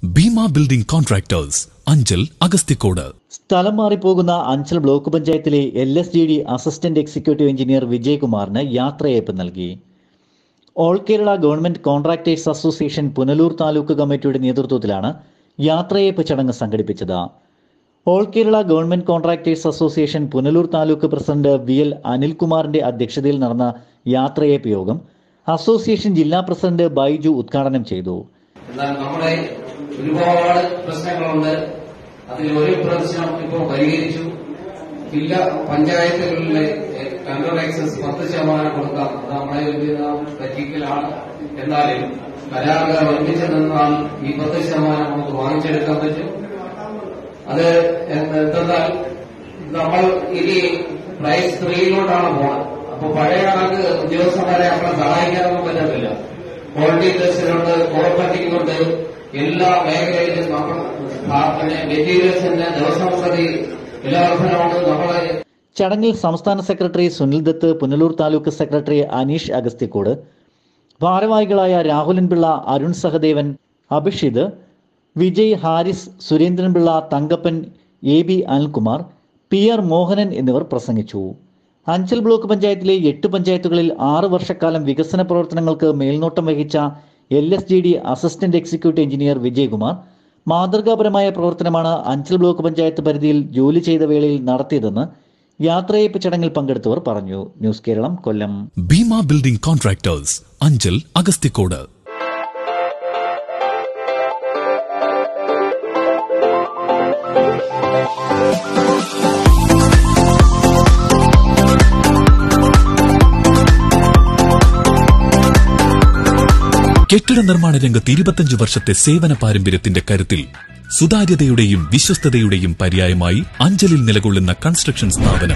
Bhima building contractors, Anchal, Agasthikode. സ്ഥലം മാറിപ്പോകുന്ന Anchal block പഞ്ചായത്തിലെ LSGD അസിസ്റ്റന്റ് എക്സിക്യൂട്ടീവ് എഞ്ചിനീയർ വിജയകുമാറിന് യാത്രയയപ്പ് നൽകി. All Kerala government contractors association Punalur taluk കമ്മിറ്റിയുടെ നേതൃത്വത്തിലാണ് യാത്രയയപ്പ് ചടങ്ങ് സംഘടിപ്പിച്ചത്. All Kerala government contractors association Punalur taluk president VL അനിൽകുമാറിന്റെ അധ്യക്ഷതയിൽ നടന്ന യാത്രയയപ്പ് യോഗം അസോസിയേഷൻ ജില്ലാ പ്രസിഡന്റ് ബൈജു ഉദ്ഘാടനം ചെയ്തു. ഒരുപാട് പ്രശ്നങ്ങളുണ്ട്. അതിൽ ഒരു പ്രശ്നം ഇപ്പോൾ പരിഹരിച്ചു. ജില്ലാ പഞ്ചായത്തുകളിലെ കൺട്രോൾ എക്സസ് 10% കൊടുക്കാം. നമ്മളെ പറ്റിക്കലാണ്. എന്നാലും കരാറുകാർ ഒന്നിച്ചു നിന്നാൽ ഈ 10% നമുക്ക് വാങ്ങിച്ചെടുക്കാൻ പറ്റും. അത് എന്തെന്നാൽ നമ്മൾ ഇനി പ്രൈസ് 3-ലോട്ടാണ് പോകുന്നത്. അപ്പൊ പഴയ കണക്ക് ഉദ്യോഗസ്ഥന്മാരെ നമ്മളെ സഹായിക്കാനൊന്നും പറ്റത്തില്ല. ക്വാളിറ്റി ടെസ്റ്റിലുണ്ട്, കോർപ്പറേറ്റിംഗുണ്ട്, എല്ലാ മേഖലയിലും നമ്മൾ മെറ്റീരിയൽസിന്റെ ദിവസം പ്രതി വിലവർദ്ധനമുണ്ട്. നമ്മളെ ചടങ്ങിൽ സംസ്ഥാന സെക്രട്ടറി സുനിൽ ദത്ത്, പുനലൂർ താലൂക്ക് സെക്രട്ടറി അനീഷ് അഗസ്തിക്കോട്, ഭാരവാഹികളായ രാഹുലൻ പിള്ള, അരുൺ സഹദേവൻ, അഭിഷിത്, വിജയ്, ഹാരിസ്, സുരേന്ദ്രൻപിള്ള, തങ്കപ്പൻ, AB അനിൽകുമാർ, PR മോഹനൻ എന്നിവർ പ്രസംഗിച്ചു. അഞ്ചൽ ബ്ലോക്ക് പഞ്ചായത്തിലെ 8 പഞ്ചായത്തുകളിൽ 6 വർഷക്കാലം വികസന പ്രവർത്തനങ്ങൾക്ക് മേൽനോട്ടം വഹിച്ച LSGD assistant executive engineer Vijayakumar മാതൃകാപരമായ പ്രവർത്തനമാണ് അഞ്ചൽ ബ്ലോക്ക് പഞ്ചായത്ത് പരിധിയിൽ ജോലി ചെയ്ത വേളയിൽ നടത്തിയതെന്ന് യാത്രയയപ്പ് ചടങ്ങിൽ പങ്കെടുത്തവർ പറഞ്ഞു. News Keralam, Kollam. Bhima building contractors, Anchal, Agasthikode. കെട്ടിട നിർമ്മാണ രംഗത്ത് 25 വർഷത്തെ സേവന പാരമ്പര്യത്തിന്റെ കരുത്തിൽ സുതാര്യതയുടെയും വിശ്വസ്തതയുടെയും പര്യായമായി അഞ്ചലിൽ നിലകൊള്ളുന്ന കൺസ്ട്രക്ഷൻ സ്ഥാപനം.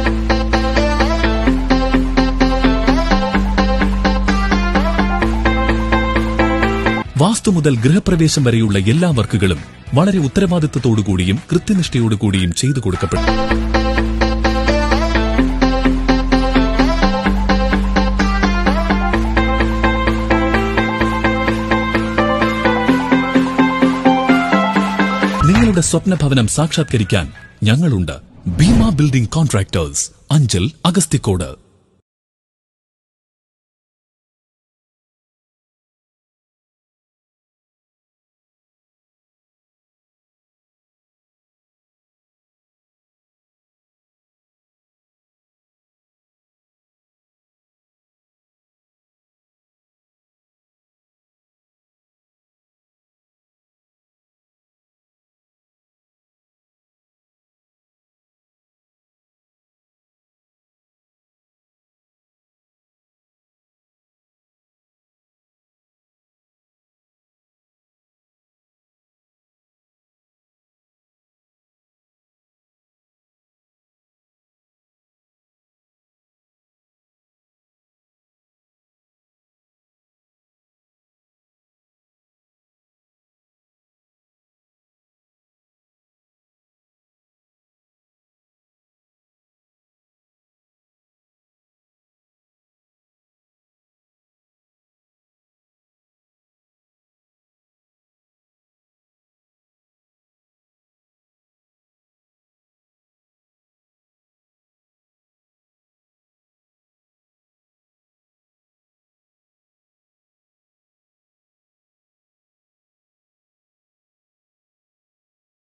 വാസ്തു മുതൽ ഗൃഹപ്രവേശം വരെയുള്ള എല്ലാ വർക്കുകളും വളരെ ഉത്തരവാദിത്തത്തോടുകൂടിയും കൃത്യനിഷ്ഠയോടുകൂടിയും ചെയ്തു കൊടുക്കപ്പെട്ടു. നിങ്ങളുടെ സ്വപ്ന ഭവനം സാക്ഷാത്കരിക്കാൻ ഞങ്ങളുണ്ട്. Bhima building contractors, Anchal, Agasthikode.